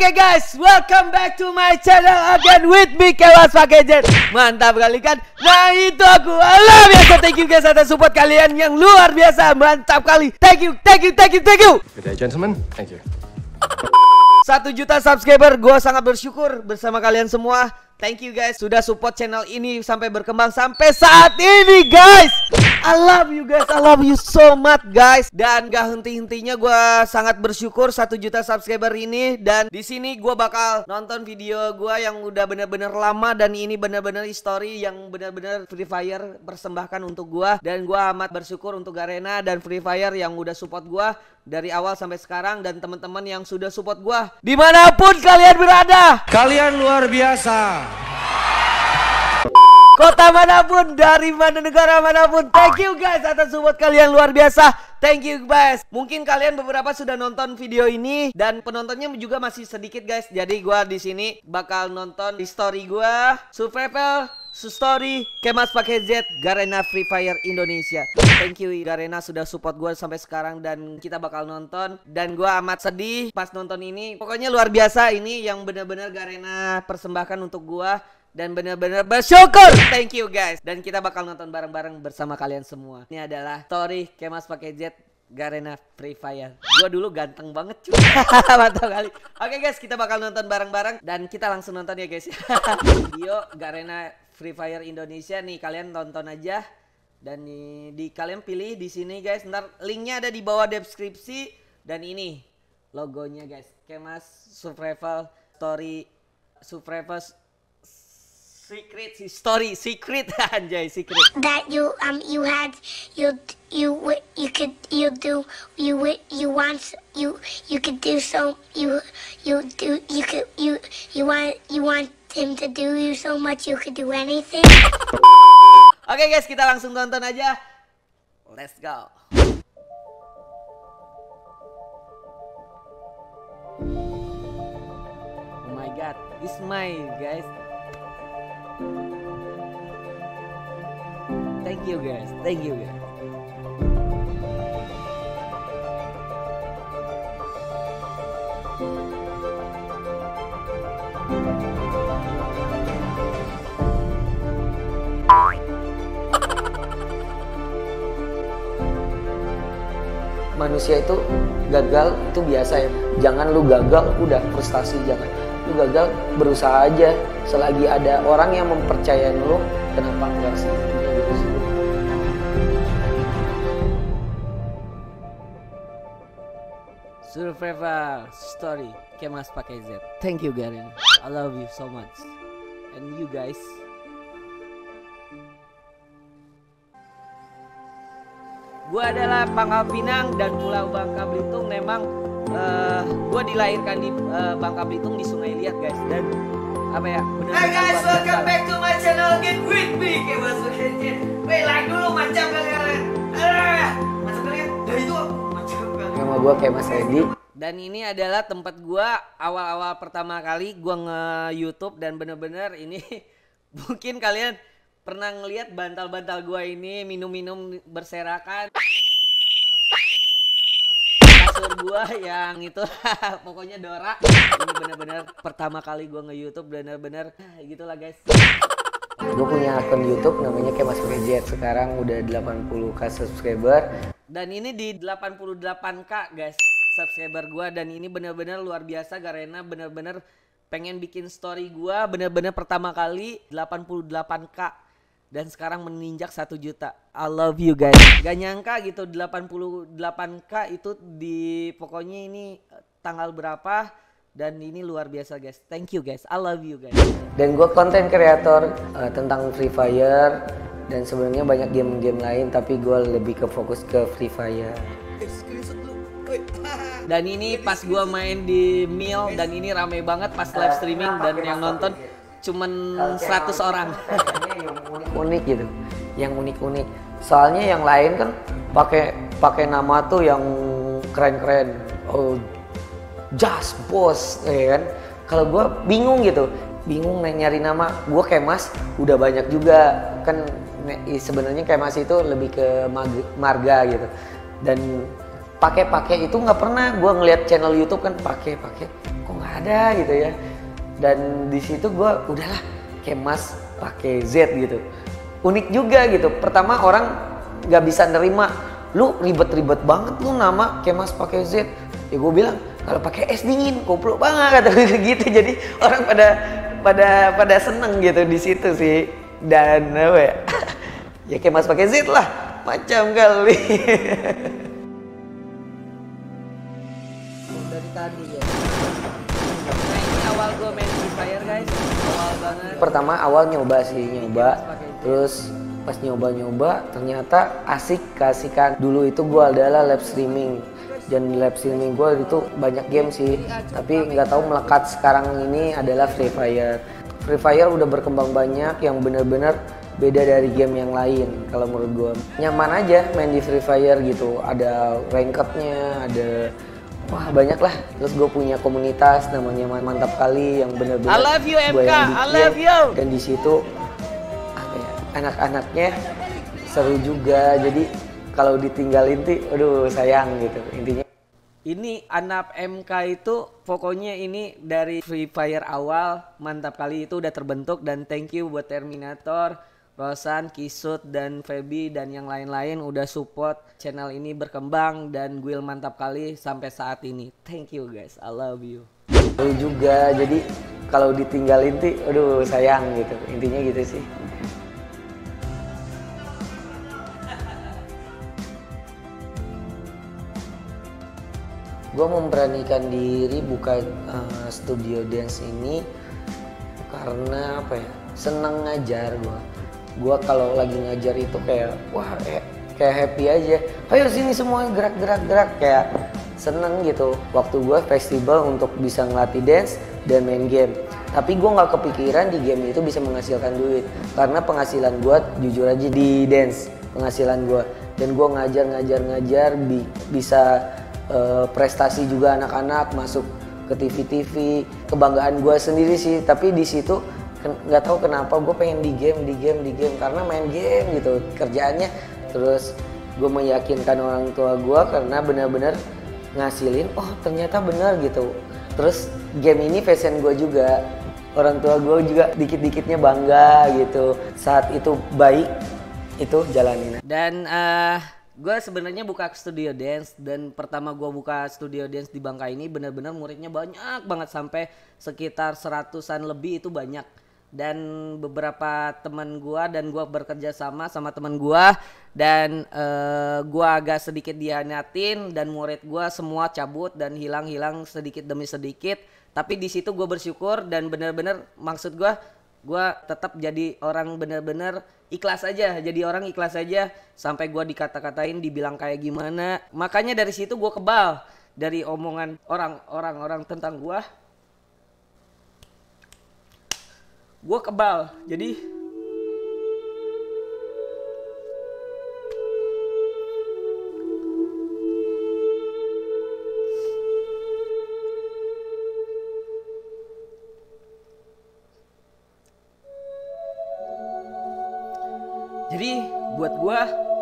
Oke guys, welcome back to my channel again with me Kemas pakai jet. Mantap kali kan? Nah itu aku. Luar biasa, thank you guys atas support kalian yang luar biasa. Mantap kali. Thank you. Good day gentlemen, thank you. 1 juta subscriber, gue sangat bersyukur bersama kalian semua. Thank you guys sudah support channel ini sampai berkembang sampai saat ini guys. I love you guys, I love you so much guys. Dan gak henti-hentinya gue sangat bersyukur 1 juta subscriber ini. Dan di sini gue bakal nonton video gue yang udah bener-bener lama. Dan ini bener-bener history yang bener-bener Free Fire persembahkan untuk gue. Dan gue amat bersyukur untuk Garena dan Free Fire yang udah support gue dari awal sampai sekarang. Dan teman-teman yang sudah support gue dimanapun kalian berada, Kalian luar biasa. kota manapun, dari mana, negara manapun. Thank you guys atas support kalian luar biasa. Thank you guys. Mungkin kalian beberapa sudah nonton video ini dan penontonnya juga masih sedikit guys. Jadi gua di sini bakal nonton di story gua survival story Kemas pakai Z Garena Free Fire Indonesia. Thank you Garena sudah support gua sampai sekarang dan kita bakal nonton. Dan gua amat sedih pas nonton ini. Pokoknya luar biasa, ini yang benar-benar Garena persembahkan untuk gua. Dan benar-benar bersyukur. Thank you guys. Dan kita bakal nonton bareng-bareng bersama kalian semua. Ini adalah story Kemas pakai jet Garena Free Fire. Gua dulu ganteng banget cuy. Mantap kali. Oke guys, kita bakal nonton bareng-bareng. Dan kita langsung nonton ya guys. Video Garena Free Fire Indonesia nih, kalian tonton aja. Dan kalian pilih di sini guys. Ntar linknya ada di bawah deskripsi. Dan ini logonya guys, Kemas Survival Story Survival Secret Story, secret anjay, secret. That you want him to do you so much you could do anything. Oke guys, kita langsung tonton aja. Let's go. Oh my god, this my guys. Thank you guys, thank you guys. Manusia itu gagal itu biasa ya. Jangan lu gagal udah frustasi, jangan. Lu gagal berusaha aja. Selagi ada orang yang mempercayai lu, kenapa enggak sih? Survival story Kemas pakai Z. Thank you Garena. I love you so much. And you guys. Gua adalah Pangkal Pinang dan Pulau Bangka Belitung. Memang gua dilahirkan di Bangka Belitung di Sungai Liat guys. Dan apa ya? Hey guys, welcome back to my channel again with me Kemas pakai Z. Wait, like dulu macam kalian. Macam kalian. Dari itu macam kalian. Nama gua Kemas Edi. Dan ini adalah tempat gua awal-awal pertama kali gua nge-YouTube dan bener-bener ini mungkin kalian pernah ngelihat bantal-bantal gua ini minum-minum berserakan. Kasur gua yang itu pokoknya Dora. Ini bener-bener pertama kali gua nge-YouTube, bener-bener gitulah guys. Gue punya akun YouTube namanya Kemas pakai jet. Sekarang udah 80k subscriber. Dan ini di 88k guys subscriber gua. Dan ini bener-bener luar biasa. Garena bener-bener pengen bikin story gua bener-bener pertama kali 88k. Dan sekarang menginjak 1 juta. I love you guys. Gak nyangka gitu 88k itu di pokoknya ini tanggal berapa. Dan ini luar biasa guys. Thank you guys. I love you guys. Dan gue konten kreator tentang Free Fire. Dan sebenarnya banyak game-game lain. Tapi gue lebih ke fokus ke Free Fire. Dan ini pas gue main di Mil. Dan ini rame banget pas live streaming. Dan yang nonton cuman 100 orang. Yang unik-unik gitu. Yang unik-unik. Soalnya yang lain kan pakai nama tuh yang keren-keren. Oh, Just Boss, ya kan? Kalau gue bingung gitu, bingung nyari nama. Gue Kemas udah banyak juga kan. Sebenarnya Kemas itu lebih ke marga gitu. Dan pakai itu nggak pernah gue ngeliat channel YouTube kan pakai kok nggak ada gitu ya. Dan di situ gue udahlah Kemas pakai Z gitu. Unik juga gitu. Pertama orang nggak bisa nerima, lu ribet-ribet banget lu nama Kemas pakai Z. Ya gue bilang kalau pakai S dingin, goblok banget kata gue gitu. Jadi orang pada seneng gitu di situ sih. Dan apa ya? Ya Kemas pakai Z lah, macam kali. Dari tadi ya. Nah ini awal gue main Free Fire guys, awal banget. Pertama awal nyoba. Terus pas nyoba ternyata keasikan. Dulu itu gue adalah live streaming. Dan live streaming gue itu banyak game sih, tapi nggak tahu melekat sekarang ini adalah Free Fire. Free Fire udah berkembang banyak yang bener-bener beda dari game yang lain. Kalau menurut gue nyaman aja main di Free Fire gitu, ada rankednya, ada wah banyak lah. Terus gue punya komunitas namanya Mantap Kali yang bener-bener I love you MK, I love you. Dan di situ apa ya, anak-anaknya seru juga. Jadi kalau ditinggalin tuh, aduh sayang gitu intinya. Ini anak MK itu pokoknya ini dari Free Fire awal Mantap Kali itu udah terbentuk. Dan thank you buat Terminator, Rosan, Kisut, dan Feby dan yang lain-lain udah support channel ini berkembang dan guild Mantap Kali sampai saat ini. Thank you guys, I love you. Seru juga, jadi kalau ditinggalin tuh, aduh sayang gitu intinya gitu sih. Gue memberanikan diri buka studio dance ini karena apa ya, seneng ngajar gue. Gue kalau lagi ngajar itu kayak wah kayak happy aja. Ayo sini semua gerak kayak seneng gitu. Waktu gue festival untuk bisa ngelatih dance dan main game. Tapi gue nggak kepikiran di game itu bisa menghasilkan duit. Karena penghasilan gue jujur aja di dance penghasilan gue. Dan gue ngajar bisa prestasi juga anak-anak masuk ke TV, kebanggaan gue sendiri sih. Tapi di situ nggak tahu kenapa gue pengen di game karena main game gitu kerjaannya. Terus gue meyakinkan orang tua gue karena benar-benar ngasilin, oh ternyata benar gitu. Terus game ini passion gue juga, orang tua gue juga dikit-dikitnya bangga gitu. Saat itu baik itu jalanin. Dan gue sebenarnya buka studio dance, dan pertama gue buka studio dance di Bangka ini bener-bener muridnya banyak banget sampai sekitar 100-an lebih, itu banyak. Dan beberapa teman gue dan gue bekerja sama teman gue, dan gue agak sedikit dihianatin dan murid gue semua cabut dan hilang sedikit demi sedikit. Tapi di situ gue bersyukur dan bener-bener maksud gue tetap jadi orang bener-bener ikhlas aja, jadi orang ikhlas aja sampai gue dikata-katain, dibilang kayak gimana. Makanya dari situ gue kebal dari omongan orang tentang gue kebal. Jadi buat gue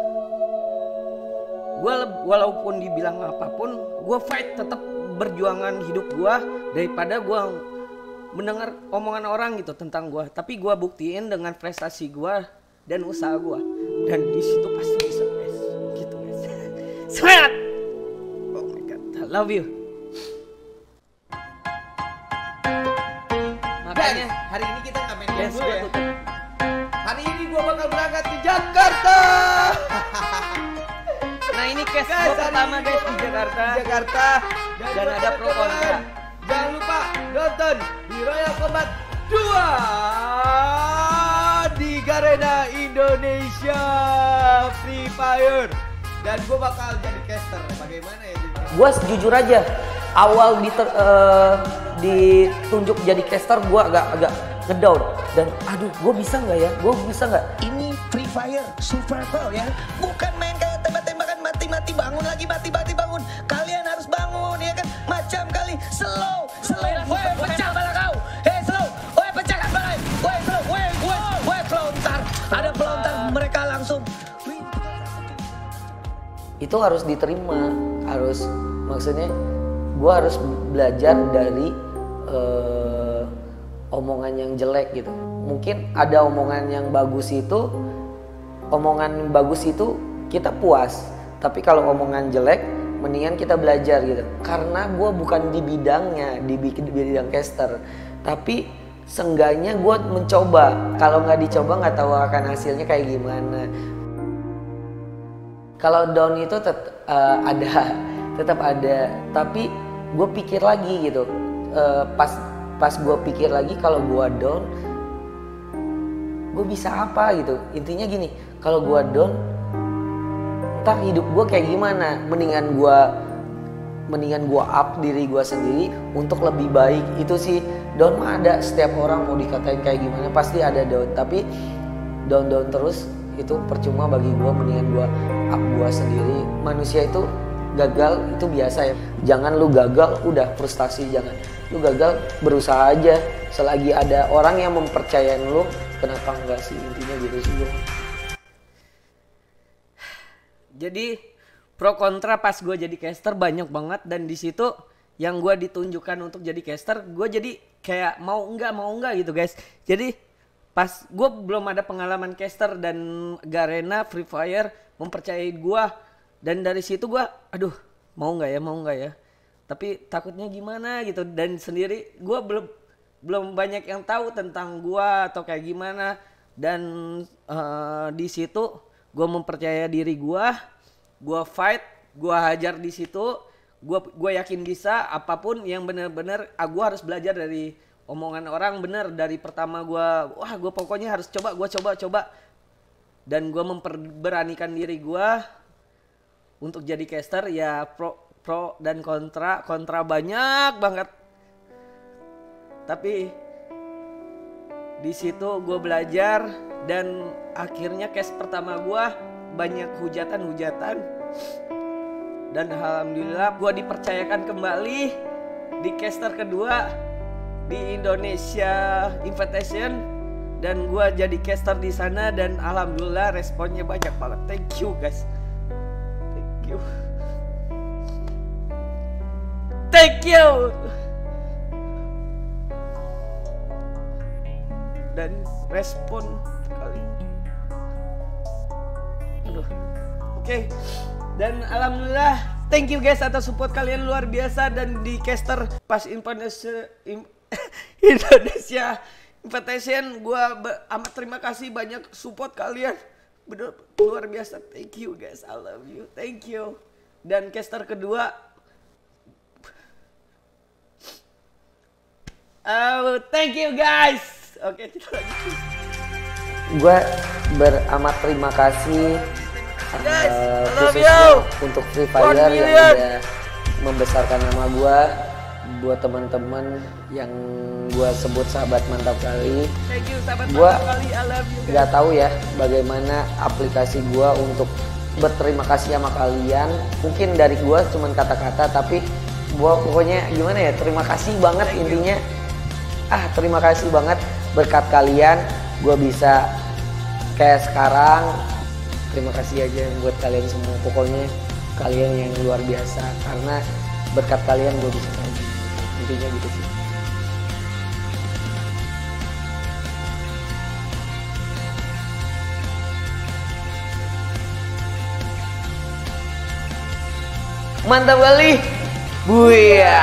walaupun dibilang apapun, gue fight, tetap berjuangan hidup gue daripada gue mendengar omongan orang gitu tentang gue. Tapi gue buktiin dengan prestasi gue dan usaha gue, dan di situ pasti bisa guys, gitu guys. Semangat! Oh my god, I love you. Makanya hari ini kita nggak main dance ya. Hari ini gue bakal berangkat ke Jakarta. Nah ini case gue pertama guys di Jakarta. Dan ada pro kontra. Jangan lupa nonton di Royal Combat 2 di Garena Indonesia Free Fire. Dan gue bakal jadi caster. Bagaimana ya? Gue jujur aja, awal ditunjuk jadi caster gue agak ngedown. Dan aduh, gue bisa nggak ya? Ini Free Fire survival ya, bukan main kayak tembak-tembakan mati-mati bangun lagi, mati-mati bangun. Kalian harus bangun ya kan, macam kali slow. Woi pecah bala kau, slow. Woi pecahkan bala, woi slow, woi pelontar. Ada pelontar, mereka langsung. Itu harus diterima, maksudnya gue harus belajar dari omongan yang jelek gitu. Mungkin ada omongan bagus itu kita puas, tapi kalau omongan jelek mendingan kita belajar gitu. Karena gue bukan di bidangnya, di bidang caster, tapi seenggaknya gue mencoba. Kalau nggak dicoba nggak tahu akan hasilnya kayak gimana. Kalau down itu tetap ada, tapi gue pikir lagi gitu. Pas gue pikir lagi, kalau gue down, gue bisa apa gitu. Intinya gini, kalau gue down, ntar hidup gue kayak gimana? Mendingan gue up diri gue sendiri untuk lebih baik. Itu sih, down mah ada, setiap orang mau dikatain kayak gimana pasti ada down. Tapi down terus itu percuma bagi gue. Mendingan gue up gue sendiri. Manusia itu gagal itu biasa ya. Jangan lu gagal udah frustasi, jangan. Lu gagal berusaha aja. Selagi ada orang yang mempercayain lu, kenapa enggak sih, intinya gitu sih gue. Jadi pro kontra pas gue jadi caster banyak banget, dan di situ yang gue ditunjukkan untuk jadi caster, gue jadi kayak mau enggak gitu guys. Jadi pas gue belum ada pengalaman caster dan Garena Free Fire mempercayai gue, dan dari situ gue aduh mau nggak ya, tapi takutnya gimana gitu, dan sendiri gue belum banyak yang tahu tentang gue atau kayak gimana. Dan di situ gue mempercaya diri gue fight, gue hajar di situ. Gue yakin bisa apapun yang benar-benar gue harus belajar dari omongan orang. Bener dari pertama gue pokoknya harus coba. Dan gue memperberanikan diri gue untuk jadi caster. Ya pro dan kontra banyak banget. Tapi di situ gue belajar, dan akhirnya cast pertama gue banyak hujatan, dan alhamdulillah gue dipercayakan kembali di caster kedua di Indonesia Invitation, dan gue jadi caster di sana, dan alhamdulillah responnya banyak banget. Thank you guys, thank you. Dan respon kali. Oke. Dan alhamdulillah thank you guys atas support kalian luar biasa. Dan di caster pas Indonesia Invitation gue amat terima kasih banyak support kalian. Bener luar biasa. Thank you guys, I love you, thank you. Dan caster kedua, thank you guys. Oke, kita lanjut. Gue beramat terima kasih khususnya untuk Free Fire yang udah membesarkan nama gue. Buat teman-teman yang gue sebut sahabat mantap kali, thank you sahabat gue mantap kali, I love you guys. Gak tahu ya bagaimana aplikasi gue untuk berterima kasih sama kalian. Mungkin dari gue cuman kata-kata, tapi gue pokoknya gimana ya, terima kasih banget. Intinya terima kasih banget. Berkat kalian gue bisa kayak sekarang. Terima kasih aja buat kalian semua. Pokoknya kalian yang luar biasa, karena berkat kalian gue bisa kayak gini. Intinya gitu sih. Mantap kali. Buya.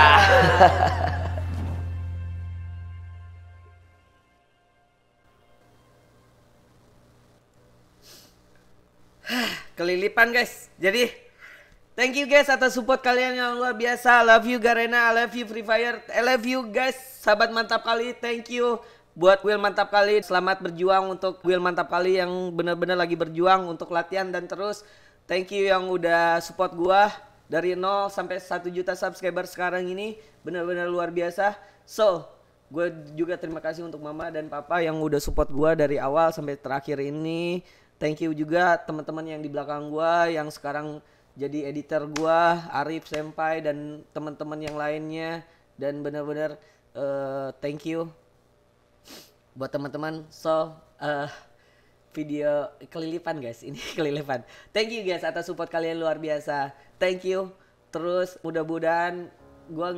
Kelilipan guys. Jadi thank you guys atas support kalian yang luar biasa. I love you Garena, I love you Free Fire, I love you guys sahabat mantap kali. Thank you buat Will mantap kali. Selamat berjuang untuk Will mantap kali yang benar-benar lagi berjuang untuk latihan dan terus. Thank you yang udah support gua dari 0 sampai 1 juta subscriber sekarang ini. Benar-benar luar biasa. So gue juga terima kasih untuk mama dan papa yang udah support gua dari awal sampai terakhir ini. Thank you juga teman-teman yang di belakang gua yang sekarang jadi editor gua, Arif Senpai dan teman-teman yang lainnya. Dan benar-benar thank you buat teman-teman. So video kelilipan guys, ini kelilipan. Thank you guys atas support kalian luar biasa. Thank you. Terus mudah-mudahan gua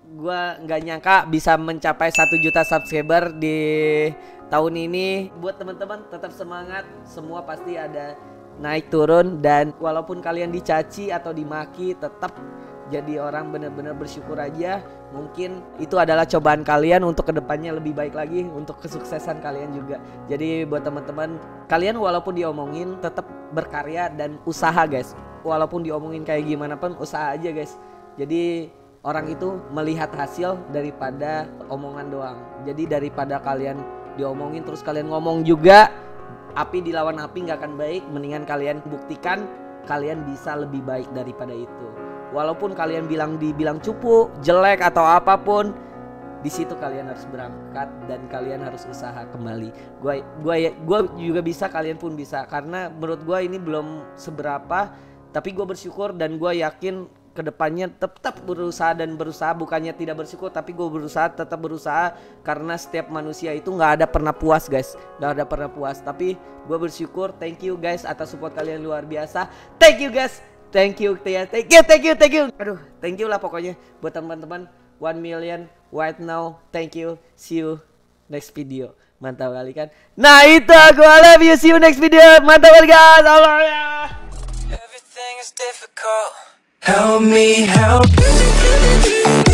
Gua nggak nyangka bisa mencapai 1 juta subscriber di tahun ini. Buat teman-teman tetap semangat, semua pasti ada naik turun, dan walaupun kalian dicaci atau dimaki, tetap jadi orang benar-benar bersyukur aja. Mungkin itu adalah cobaan kalian untuk kedepannya lebih baik lagi, untuk kesuksesan kalian juga. Jadi buat teman-teman, kalian walaupun diomongin tetap berkarya dan usaha guys. Walaupun diomongin kayak gimana pun, usaha aja guys. Jadi orang itu melihat hasil daripada omongan doang. Jadi daripada kalian diomongin terus kalian ngomong juga, api dilawan api nggak akan baik. Mendingan kalian buktikan kalian bisa lebih baik daripada itu. Walaupun kalian dibilang cupu, jelek atau apapun, di situ kalian harus berangkat dan kalian harus usaha kembali. Gua juga bisa, kalian pun bisa. Karena menurut gua ini belum seberapa, tapi gua bersyukur dan gua yakin kedepannya tetap berusaha dan berusaha. Bukannya tidak bersyukur, tapi gue berusaha, tetap berusaha. Karena setiap manusia itu nggak ada pernah puas guys, nggak ada pernah puas. Tapi gue bersyukur. Thank you guys atas support kalian, luar biasa. Thank you guys, thank you. Aduh, thank you lah pokoknya buat teman-teman 1 million right now. Thank you, see you next video. Mantap kali kan. Nah itu aku, I love you, see you next video. Mantap kali guys, Allah ya. Everything is difficult. Help me help.